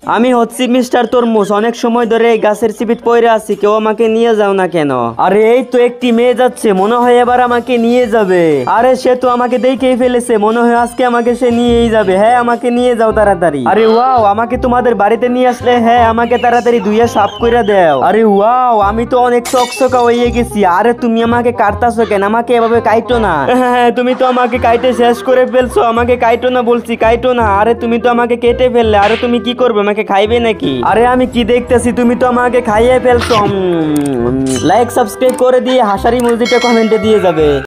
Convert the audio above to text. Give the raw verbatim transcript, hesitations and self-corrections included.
আমি হচ্ছি মিস্টার তরমুজ, অনেক সময় ধরে এই গাছের চিপিত পড়ে আছি, কেউ আমাকে নিয়ে যাও না কেন? আরে এই তো একটি মেয়ে যাচ্ছে, মনে হয় এবার আমাকে নিয়ে যাবে। আরে সে তো আমাকে দেখেই ফেলেছে, মনে হয় আজকে আমাকে সে নিয়েই যাবে। হ্যাঁ আমাকে নিয়ে যাও তাড়াতাড়ি। আরে ওয়াও, আমাকে তোমাদের বাড়িতে নিয়ে আসলে হ্যাঁ আমাকে তাড়াতাড়ি ধুইয়া সাফ করে দাও। আরে ওয়াও, আমি তো অনেক চকচকা হয়ে গেছি। আরে তুমি আমাকে কাটতাছো কেন? আমাকে এভাবে কাইটো না। হ্যাঁ তুমি তো আমাকে কাইটে শেষ করে ফেলছো, আমাকে কাইটো না বলছি, কাইটো না। আরে তুমি তো আমাকে কেটে ফেললে, আরে তুমি কি করবে, আমাকে খাইবে নাকি? আরে আমি কি দেখতেছি, তুমি তো আমাকে খাইয়ে ফেলছো। লাইক সাবস্ক্রাইব করে দিয়ে হাসারি মুজিটা কমেন্টে দিয়ে যাবে।